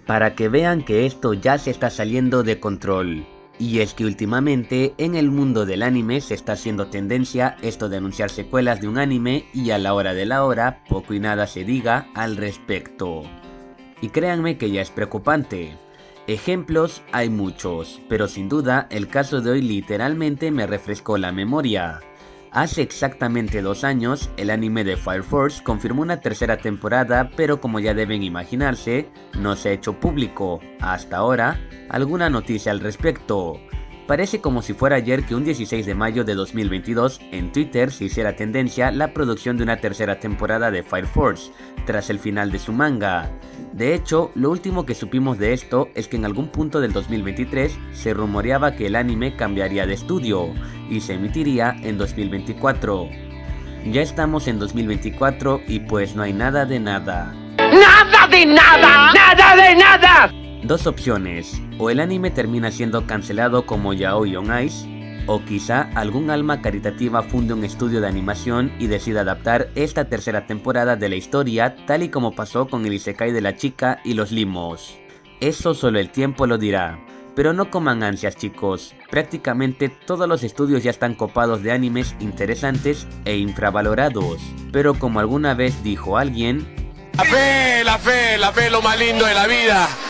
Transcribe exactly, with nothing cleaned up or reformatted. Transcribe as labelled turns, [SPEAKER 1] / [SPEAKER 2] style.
[SPEAKER 1] para que vean que esto ya se está saliendo de control. Y es que últimamente en el mundo del anime se está haciendo tendencia esto de anunciar secuelas de un anime y a la hora de la hora poco y nada se diga al respecto. Y créanme que ya es preocupante. Ejemplos hay muchos, pero sin duda el caso de hoy literalmente me refrescó la memoria. Hace exactamente dos años, el anime de Fire Force confirmó una tercera temporada, pero como ya deben imaginarse, no se ha hecho público, hasta ahora, alguna noticia al respecto. Parece como si fuera ayer que un dieciséis de mayo de dos mil veintidós en Twitter se hiciera tendencia la producción de una tercera temporada de Fire Force, tras el final de su manga. De hecho, lo último que supimos de esto es que en algún punto del dos mil veintitrés se rumoreaba que el anime cambiaría de estudio y se emitiría en dos mil veinticuatro. Ya estamos en dos mil veinticuatro y pues no hay nada de nada.
[SPEAKER 2] ¡Nada de nada! ¡Nada de nada!
[SPEAKER 1] Dos opciones, o el anime termina siendo cancelado como Yaoi on Ice, o quizá algún alma caritativa funde un estudio de animación y decida adaptar esta tercera temporada de la historia tal y como pasó con el Isekai de la chica y los limos. Eso solo el tiempo lo dirá, pero no coman ansias chicos, prácticamente todos los estudios ya están copados de animes interesantes e infravalorados, pero como alguna vez dijo alguien,
[SPEAKER 3] la fe, la fe, la fe es lo más lindo de la vida.